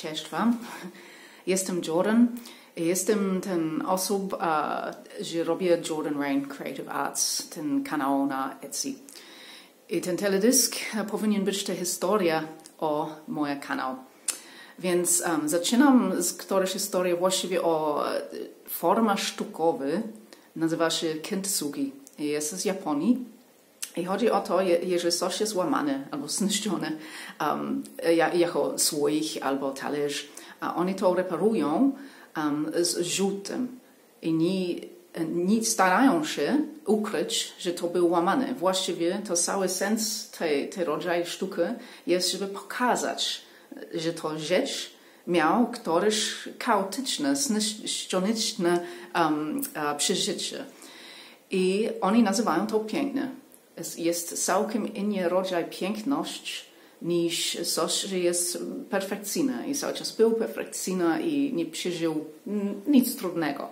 Cześć Wam. Jestem Jordan. Jestem ten osób, że robię Jordan Rain Creative Arts, ten kanał na Etsy. I ten teledysk powinien być ta historia o moim kanał. Więc zaczynam z którejś historii właściwie o forma sztukowa, nazywa się kintsugi. Jest z Japonii. I chodzi o to, jeżeli coś jest łamane albo zniszczone jako słoik albo talerz, a oni to reparują z żółtym i nie starają się ukryć, że to było łamane. Właściwie to cały sens tej rodzaju sztuki jest, żeby pokazać, że to rzecz miał któreś chaotyczne, zniszczone przeżycie. I oni nazywają to piękne. Jest całkiem inny rodzaj piękności niż coś, że jest perfekcyjne i cały czas był perfekcyjny i nie przeżył nic trudnego.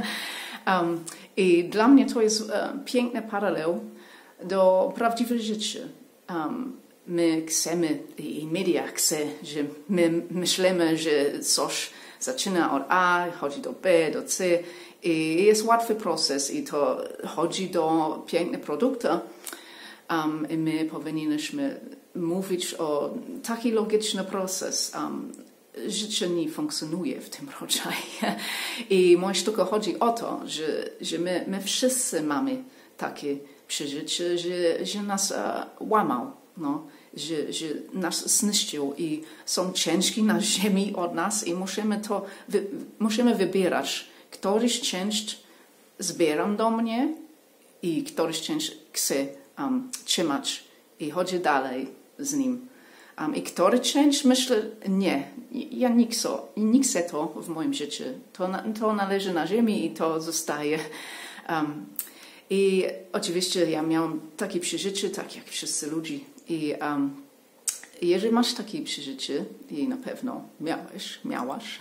I dla mnie to jest piękny paralel do prawdziwego życia. My chcemy i media chce, że my myślimy, że coś zaczyna od A, chodzi do B, do C i jest łatwy proces i to chodzi do pięknych produktów. I my powinniśmy mówić o taki logiczny proces. Życie nie funkcjonuje w tym rodzaju. I moja sztuka chodzi o to, że my wszyscy mamy takie przeżycie, że nas łamał, no, że nas zniszczył i są ciężki na ziemi od nas i musimy wybierać, któryś część zbieram do mnie i któryś część chcę trzymać i chodzi dalej z nim. I który część myślę, nie, ja nie chcę to w moim życiu. To należy na ziemi i to zostaje. I oczywiście ja miałam takie przeżycie, tak jak wszyscy ludzie. I jeżeli masz takie przeżycie, i na pewno miałaś,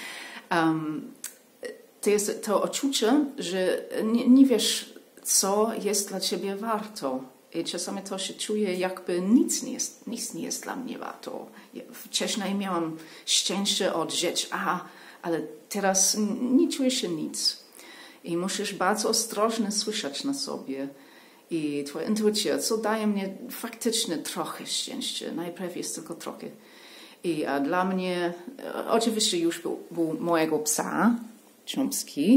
to jest to odczucie, że nie wiesz, co jest dla ciebie warto. I czasami to się czuje, jakby nic nie jest dla mnie warto. Wcześniej miałam szczęście od rzeczy, ale teraz nie czuję się nic. I musisz bardzo ostrożnie słyszeć na sobie. I twoja intuicja, co daje mnie faktycznie trochę szczęścia. Najpierw jest tylko trochę. I dla mnie, oczywiście już był mojego psa, Chomsky,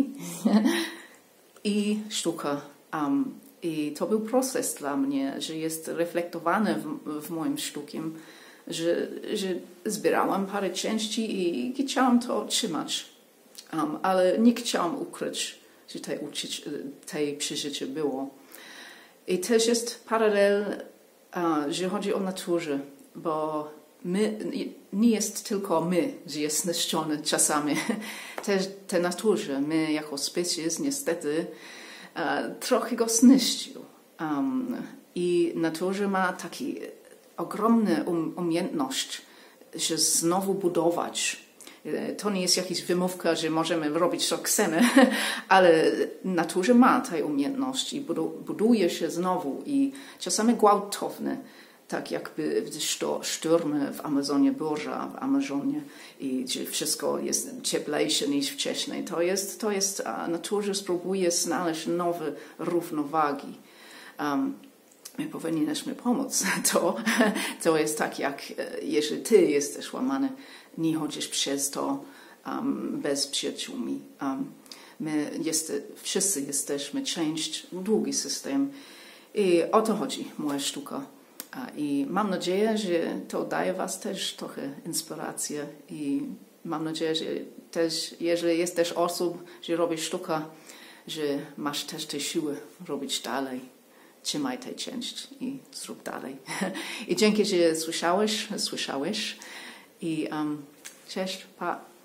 i sztuka. I to był proces dla mnie, że jest reflektowany w moim sztukiem, że zbierałam parę części i chciałam to trzymać, ale nie chciałam ukryć, że tej przeżycie było. I też jest paralel, że chodzi o naturę, bo nie jest tylko my, że jest zniszczony czasami. Też ta naturze, my jako species niestety trochę go zniszczył. I natura ma taką ogromną umiejętność, że znowu budować. To nie jest jakaś wymówka, że możemy robić co chcemy, ale natura ma tę umiejętność i buduje się znowu i czasami gwałtownie, tak jakby sztormy w Amazonie, burza w Amazonie i że wszystko jest cieplejsze niż wcześniej. To jest natura spróbuje znaleźć nowe równowagi. My powinniśmy pomóc. To jest tak, jak jeżeli ty jesteś łamany, nie chodzisz przez to bez przyjaciółmi. Wszyscy jesteśmy część długi system i o to chodzi moja sztuka. I mam nadzieję, że to daje was też trochę inspiracji i mam nadzieję, że też, jeżeli jesteś osób, że robisz sztukę, że masz też te siły robić dalej. Trzymaj tę część i zrób dalej. I dzięki, że słyszałeś. I cześć, pa.